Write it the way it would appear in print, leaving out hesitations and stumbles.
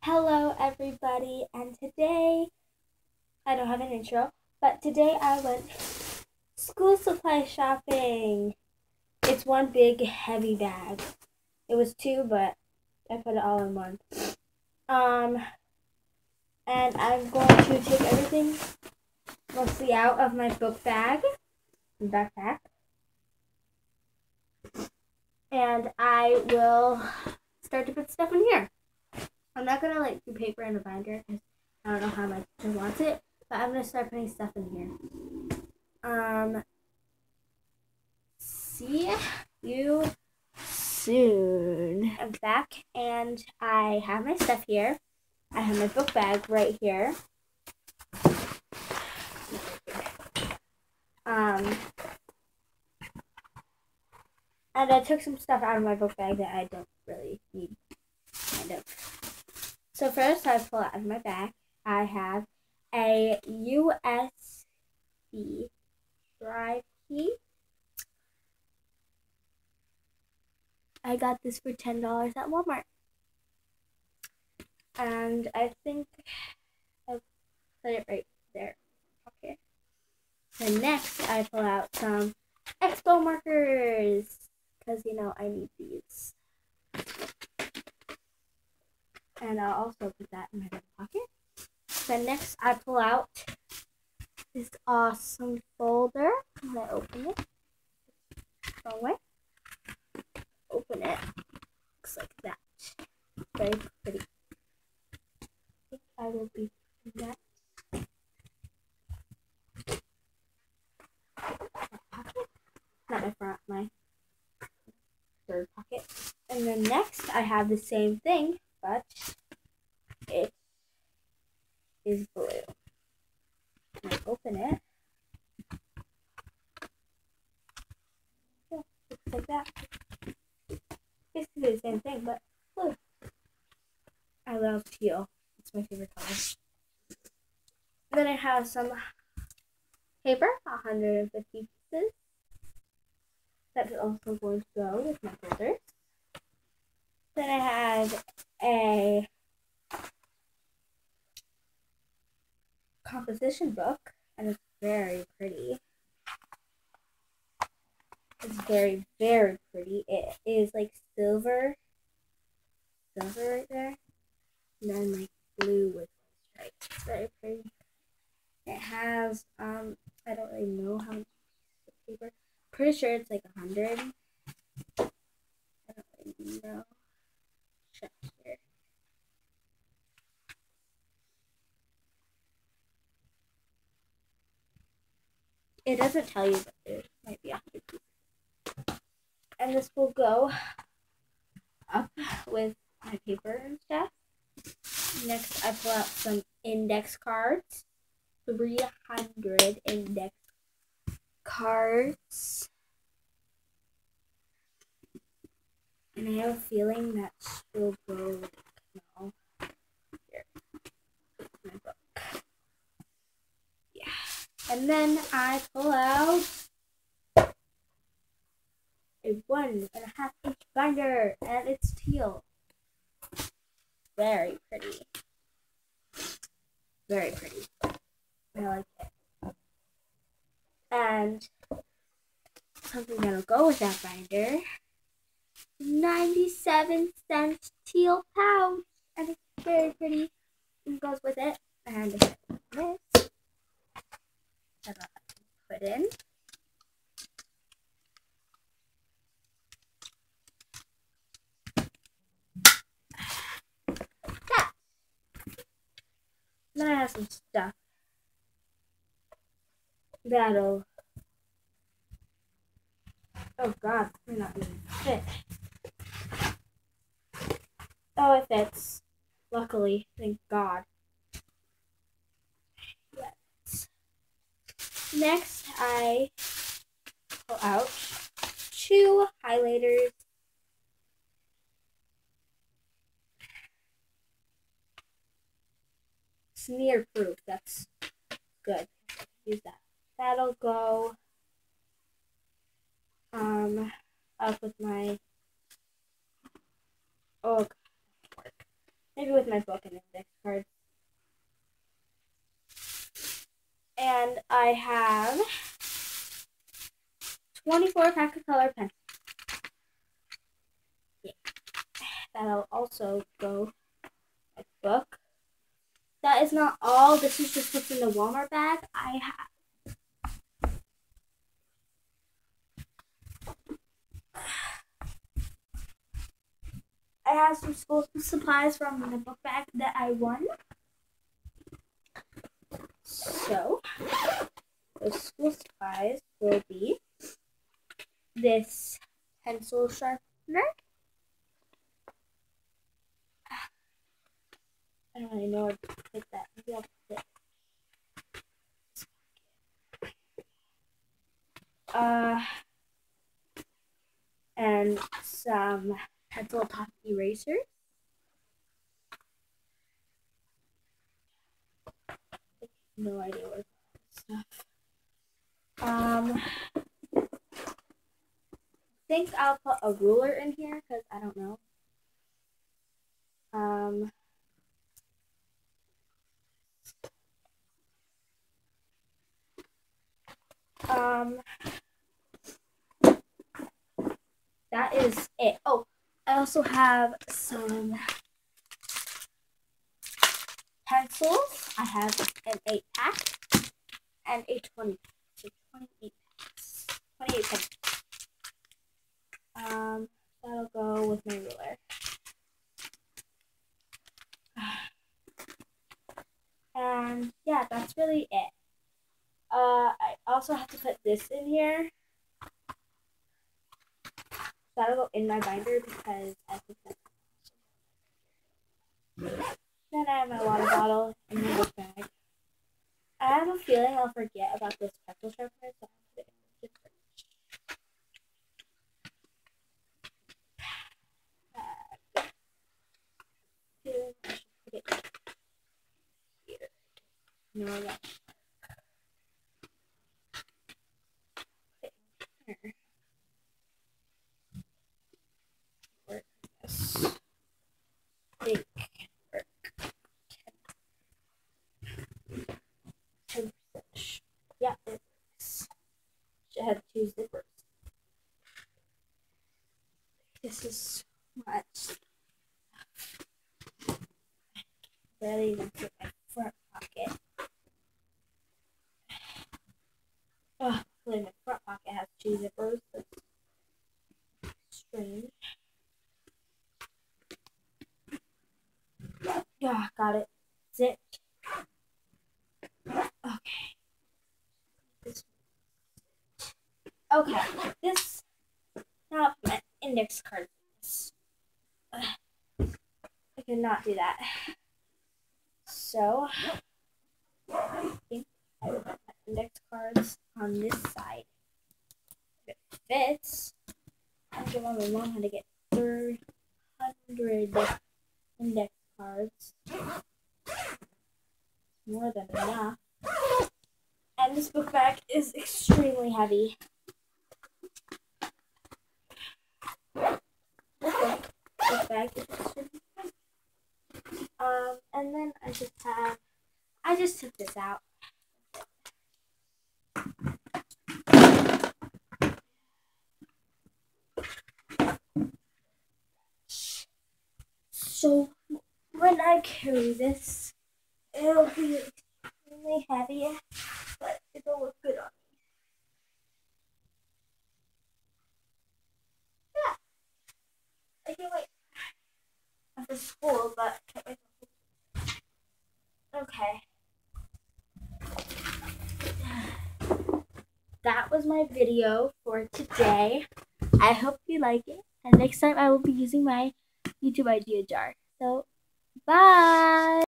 Hello, everybody, and today I don't have an intro, but today I went school supply shopping. It's one big heavy bag. It was two, but I put it all in one. And I'm going to take everything mostly out of my book bag and backpack, and I will start to put stuff in here. I'm not gonna do paper in a binder because I don't know how my teacher wants it, but I'm gonna start putting stuff in here. See you soon. I'm back and I have my stuff here. I have my book bag right here. And I took some stuff out of my book bag that I don't really need, kind of. So first I pull out of my bag, I have a USB drive key. I got this for $10 at Walmart. And I think I'll put it right there. Okay. Then next I pull out some Expo markers because I need these. And I'll also put that in my back pocket. Then next I pull out this awesome folder. I'm gonna open it. Wrong way. Open it. Looks like that. Very pretty. I think I will be doing that. Pocket. Not my front, my third pocket. And then next I have the same thing, but it is blue. And I open it. Yeah, looks like that. Basically the same thing, but blue. I love teal. It's my favorite color. Then I have some paper, 150 pieces. That is also going to go with my folders. Then I have a composition book, and it's very pretty. It's very, very pretty. It is like silver right there, and then blue with stripes. It's very pretty. It has I don't really know how much paper. Pretty sure it's like 100. I don't really know. Check here. It doesn't tell you, but there might be 100 pieces. And this will go up with my paper and stuff. Next, I pull out some index cards. 300 index cards. And I have a feeling that will go now. Here. My book. Yeah. And then I pull out a 1.5-inch binder, and it's teal. Very pretty. Very pretty. I like it. And something that'll go with that binder, 97-cent teal pouch, and it's very pretty. It goes with it. And this that I'll put in. That. Then I have some stuff that'll. Oh God, we're not even fit. Oh, it fits. Luckily, thank God. Yes. Next, I pull out 2 highlighters. Smear proof. That's good. Use that. That'll go up with my Maybe with my book and index cards. And I have 24 pack of color pencils. Yeah. That'll also go my book. That is not all. This is just what's in the Walmart bag. I have some school supplies from the book bag that I won. So, those school supplies will be this pencil sharpener. I don't really know where to put that. Maybe I'll put it. And some pencil top erasers. No idea where stuff. I think I'll put a ruler in here because I don't know. That is it. Oh, I also have some pencils. I have an 8-pack and a 20. So 28 packs. 28 pencils. That'll go with my ruler. And yeah, that's really it. I also have to put this in here. That'll go in my binder because I think that's. Then I have my water bottle in my book bag. I have a feeling I'll forget about this pencil sharpener, so I'll put it in the fridge. Put it here. No, that. Big work. 10%. Yeah, it works. Should have 2 zippers. This is so much. Barely even fit my front pocket. Oh, my front pocket has 2 zippers. That's strange. Yeah, got it. Zipped. Okay. Okay, this. Now my index card. I cannot do that. So, I think I will put my index cards on this side. If it fits, I'm going to show my mom how to get 300 index cards. More than enough. And this book bag is extremely heavy. Okay, book bag is extremely heavy. And then I just took this out. So when I carry this, it'll be extremely heavy, but it'll look good on me. Yeah. I can't wait after school, but I can't wait. Okay. That was my video for today. I hope you like it. And next time I will be using my YouTube idea jar. So, bye!